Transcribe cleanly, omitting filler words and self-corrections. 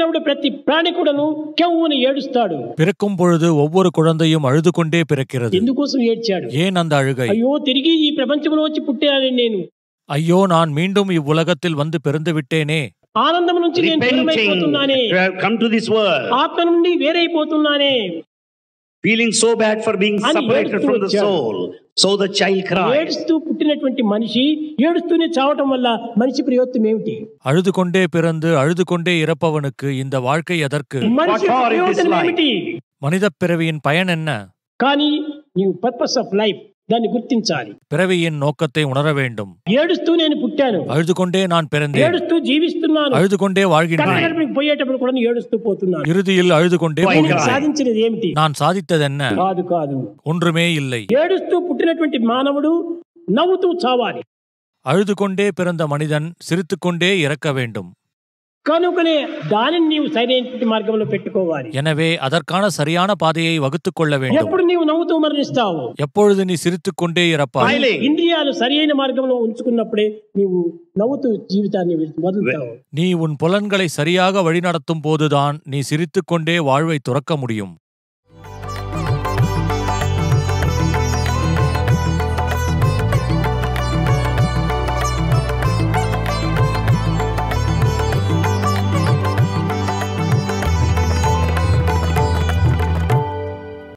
పుట్టినప్పుడు ప్రతి ప్రాణి కూడాను కెవ్వుని ఏడుస్తాడు. பிறக்கும் பொழுது ஒவ்வொரு குழந்தையும் அழுது கொண்டே பிறக்கிறது. ఎందుకోసం ఏడ్చాడు? ஏன் அந்த அழுகை? అయ్యో తిరిగి ఈ ప్రపంచంలో వచ్చి పుట్టానని నేను. ஐயோ, நான் மீண்டும் இவ்வுலகத்தில் வந்து பிறந்து விட்டேனே. ఆనందం నుంచి నేను దూరమైపోతున్నానే. Come to this world. ఆత్మ నుండి వేరైపోతున్నానే. Feeling so bad for being separated from the soul. So the child cried. ఏడుస్తూ పుట్టినటువంటి మనిషి ఏడుస్తూనే చావటం వల్ల మనిషి ప్రయోజనం ఏమిటి? அழுது கொண்டே பிறந்து அழுது கொண்டே இறப்பவனுக்கு இந்த வாழ்க்கை எதற்கு? మనిషి ప్రయోజనం ఏమిటి? மனிதப் பிறவியின் பயன் என்ன? కానీ నీవు పర్పస్ ఆఫ్ లైఫ్ దాన్ని గుర్తించాలి. பிறவியின் நோக்கத்தை உணர வேண்டும். ఏడుస్తూ నేను పుట్టాను, அழுது கொண்டே நான் பிறந்தேன், ఏడుస్తూ జీవిస్తున్నాను, அழுது கொண்டே வாழ்கின்றேன், కడపడికి పోయేటప్పుడు కూడా ఏడుస్తూ పోతున్నాను. இறுதியில் அழுது கொண்டே போகிறேன். సాధించినది ఏమిటి? நான் సాధిத்ததென்ன? కాదు కాదు, ஒன்றுமே இல்லை. ఏడుస్తూ పుట్టినటువంటి మానవుడు నవ్వుతూ చావాలి. அழுது கொண்டே பிறந்த மனிதன் சிரித்துக்கொண்டே இறக்க வேண்டும். కనుకనే దానిని నీవు సరైన మార్గంలో పెట్టుకోవాలి. எனவே அதற்கான சரியான பாதையை வகுத்துக் கொள்ள வேண்டும். ఎప్పుడు నీవు నవ్వుతూ మరణిస్తావు? எப்பொழுது நீ சிரித்துக்கொண்டே இறப்பாய்? ఇంద్రియాలు సరైన మార్గంలో ఉంచుకున్నప్పుడే నీవు నవ్వుతూ జీవితాన్ని వదులుతావు. நீ உன் புலன்களை சரியாக வழிநடத்தும் போதுதான் நீ சிரித்துக்கொண்டே வாழ்வை துறக்க முடியும்.